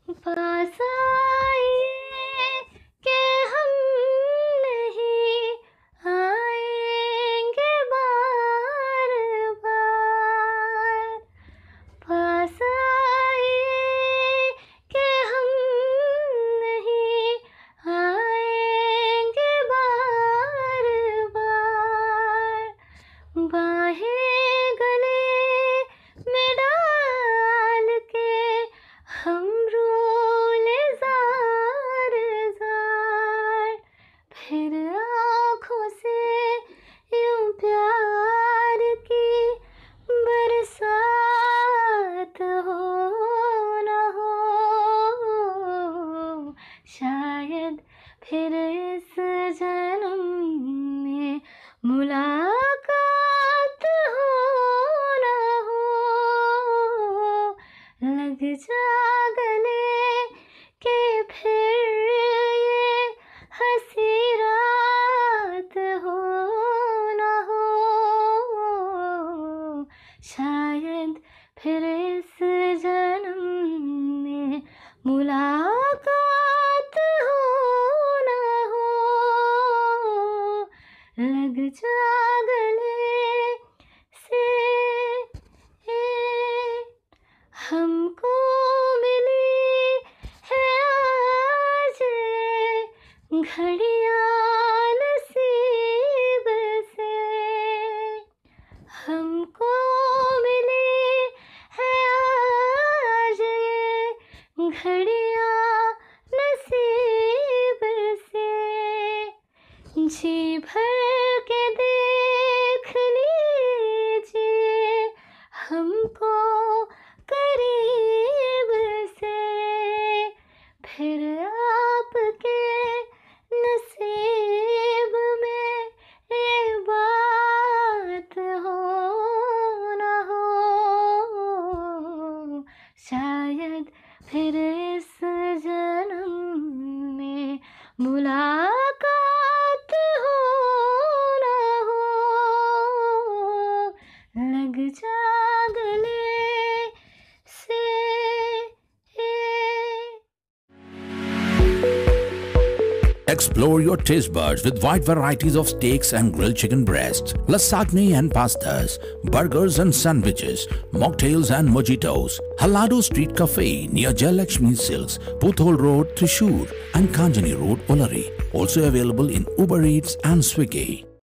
पास आइए कि हम नहीं आएंगे बार बार। पास आइए कि हम नहीं आएंगे बार बार। बाहें गले में डाल के हम रोले जार जार। फिर आँखों से यूं प्यार की बरसात हो न हो। शायद फिर इस जन्म में मुलाकात हो न हो। लग जा गले के फिर ये हंसी रात हो न हो। शायद फिर इस जन्म में मुलाकात हो न हो। लग जा गले से हमको मिली है आज घड़ियां नसीब से। हमको मिली है आज घड़ियां नसीब से। जी भर के देख लीजिए हमको करीब से। फिर आपके नसीब में ये बात हो न हो। शायद फिर इस जन्म में मुलाकात हो न हो। लग जा गले से। Explore your taste buds with wide varieties of steaks and grilled chicken breasts, lasagna and pastas, burgers and sandwiches, mocktails and mojitos. Halado Street Cafe near Jayalakshmi Silks, Puthol Road, Thrissur and Kanjani Road, Olari. Also available in Uber Eats and Swiggy.